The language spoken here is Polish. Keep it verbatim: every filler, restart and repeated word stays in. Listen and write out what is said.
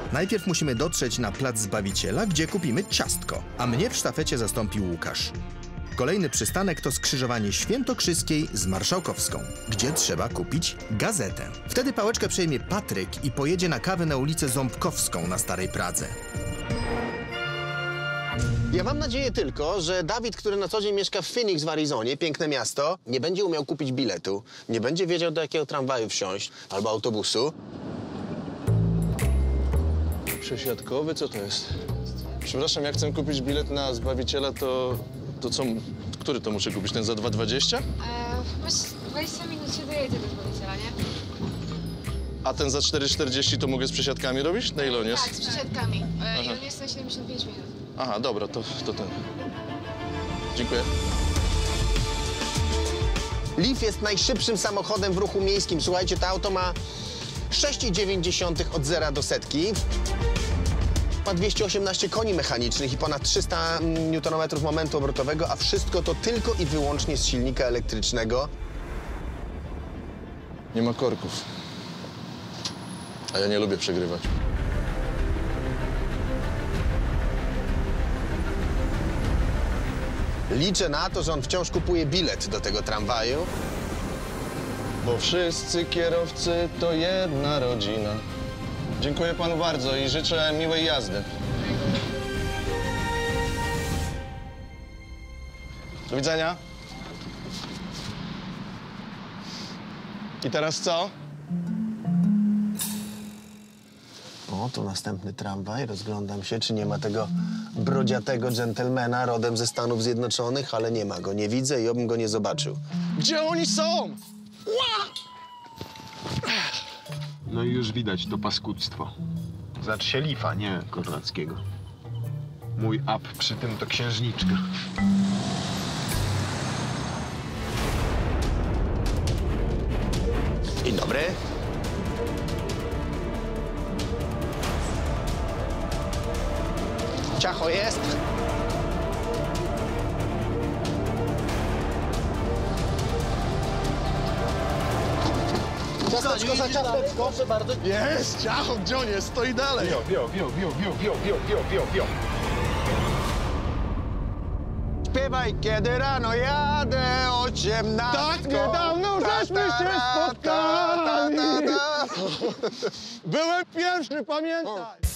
Najpierw musimy dotrzeć na Plac Zbawiciela, gdzie kupimy ciastko, a mnie w sztafecie zastąpi Łukasz. Kolejny przystanek to skrzyżowanie Świętokrzyskiej z Marszałkowską, gdzie trzeba kupić gazetę. Wtedy pałeczkę przejmie Patryk i pojedzie na kawę na ulicę Ząbkowską na Starej Pradze. Ja mam nadzieję tylko, że Dawid, który na co dzień mieszka w Phoenix w Arizonie, piękne miasto, nie będzie umiał kupić biletu, nie będzie wiedział, do jakiego tramwaju wsiąść albo autobusu. Przesiadkowy? Co to jest? Przepraszam, jak chcę kupić bilet na Zbawiciela, to... to co... który to muszę kupić? Ten za dwa dwadzieścia? Eee, chyba dwadzieścia minut się dojedzie do Zbawiciela, nie? A ten za cztery czterdzieści to mogę z przesiadkami robić? Na ile on jest? Tak, z przesiadkami. Eee, I on jest na siedemdziesiąt pięć minut. Aha, dobra, to, to ten. Dziękuję. Leaf jest najszybszym samochodem w ruchu miejskim. Słuchajcie, to auto ma sześć i dziewięć dziesiątych od zera do setki. Ma dwieście osiemnaście koni mechanicznych i ponad trzysta niutonometrów momentu obrotowego, a wszystko to tylko i wyłącznie z silnika elektrycznego. Nie ma korków. A ja nie lubię przegrywać. Liczę na to, że on wciąż kupuje bilet do tego tramwaju. Bo wszyscy kierowcy to jedna rodzina. Dziękuję panu bardzo i życzę miłej jazdy. Do widzenia. I teraz co? O, tu następny tramwaj. Rozglądam się, czy nie ma tego brodziatego dżentelmena rodem ze Stanów Zjednoczonych, ale nie ma go. Nie widzę i obym go nie zobaczył. Gdzie oni są? No i już widać to paskudztwo. Zacz się Lifa, nie Kornackiego. Mój ap przy tym to księżniczka. Dzień dobry. Ciacho jest? Ciasteczko za ciasteczko, proszę bardzo. Jest! Ciacho, gdzie on jest? Stoi dalej. Wio, wio, wio, wio, wio, wio, wio, wio, wio, wio. Śpiewaj, kiedy rano jadę osiemnastką. Tak, niedawno żeśmy się spotkali. Byłem pierwszy, pamiętaj.